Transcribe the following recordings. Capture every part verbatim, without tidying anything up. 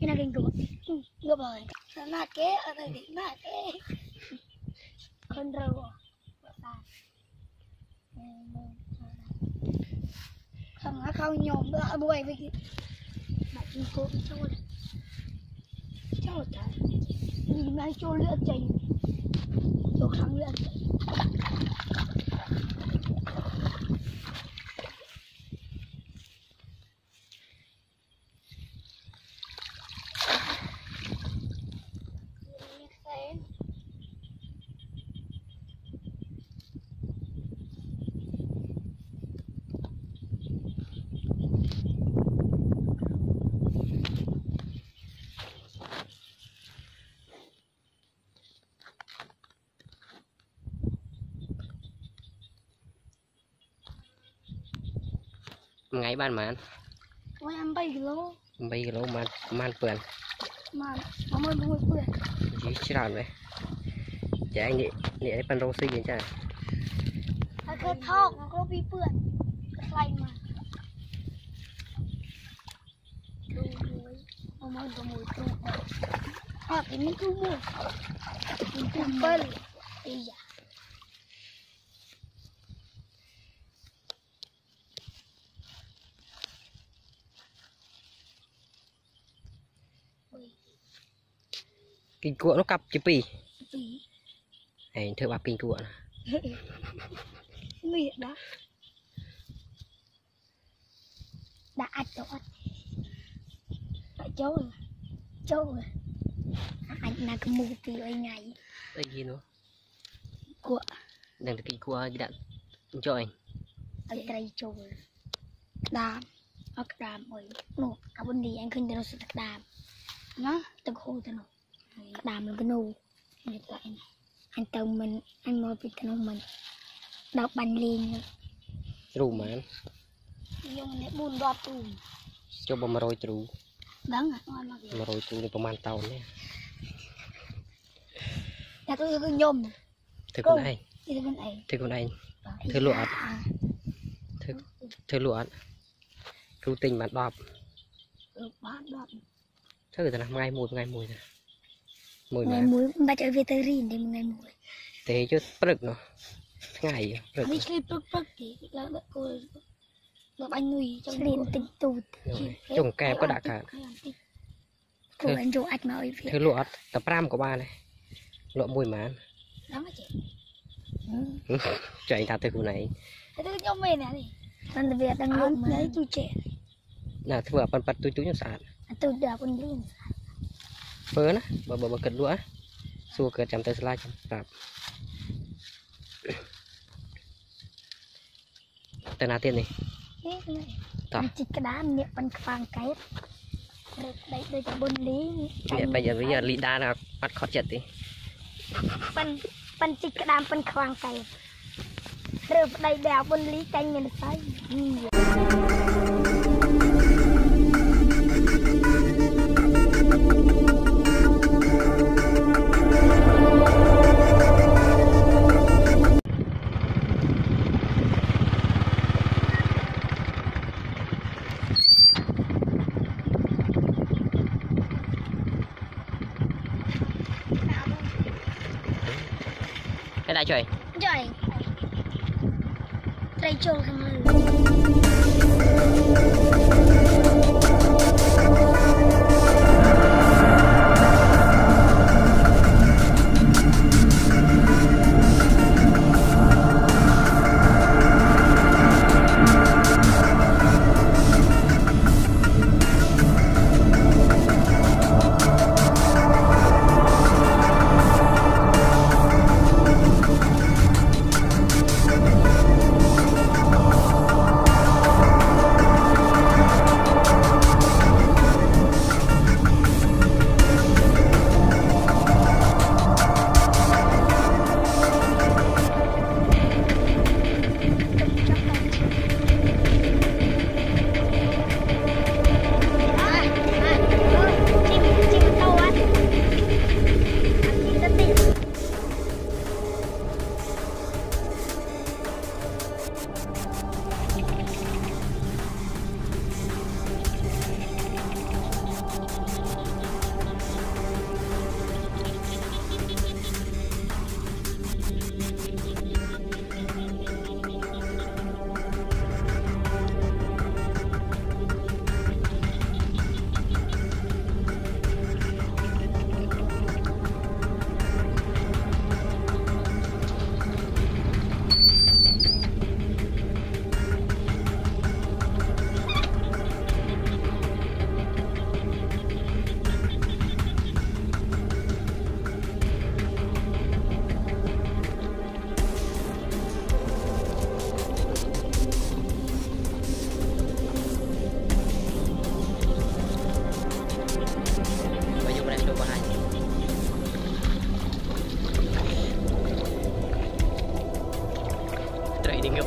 cái này kinh rồi ngược rồi là kế ở đây bị mà kế con râu không nó không nhổm nữa bùi với cái bạn chúng tôi cho cho trời nhìn ngay cho lửa chạy cho kháng lửa chạy ngày ban mà ôi em bay kilo bay kilo mà man phượn mà mà mới mới phượn chỉ chỉ làm vậy chả anh vậy vậy pan rô xi vậy chả cái thóc nó có bị phượn cái mà mà mới có mùi tôm à cái mình cứ mua mình cứ bơi đi dạ kinh cua nó cặp chữ pì pì này thưa bà kinh cua miệng đó đã ăn chỗ tại chỗ chỗ anh là cái mù pì ở ngày đây gì nữa cua đang kinh cua gì đạn cho anh ở đây chỗ đàm ở đàm rồi nổ cả bên đi anh khinh nó sẽ đàm nó tôi khô tôi nổ đàm cái nụ như vậy này anh tàu mình anh mua bị cái mình đọc bánh liền trù mà dùng để buồn đọt tù cho bông rồi trù đắng à ngon mà mà rồi trù nàyประมาณ tàu này là tôi cứ nhôm thưa con này thưa con này thưa con này thưa lụa thưa thưa lụa trù tình mà đọp thưa là ngày mùi ngày mùi nè mùi ngày mùi ba trở về tới riêng thì ngày mùi thế chứ bực nó ngày bực đi chơi bực bực thì là đợi cô được anh nuôi trong riêng tình tù trồng kèm có đã cả cô anh cho anh nói thưa lụa tập ram của ba này lụa mùi mà đó mà chị chạy ta từ khu này tôi nhóm mình này anh về đang lụm đấy tôi trẻ là thưa phần phần tôi chú nhặt sạt tôi đã con riêng phớ á bờ bờ bờ cật lúa xua cật chạm tay slide chạm tạp tên nào tiền này chỉ cái đá miệng bằng phẳng cái đây đây là bồn lý bây giờ bây giờ lý đa là bắt khó chật đi pan pan chỉ cái đá bằng phẳng cái rồi đây đào bồn lý canh mình thấy cái đại trời trời đây trâu không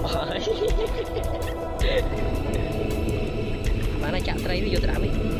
Mana cak terakhir yo terakhir.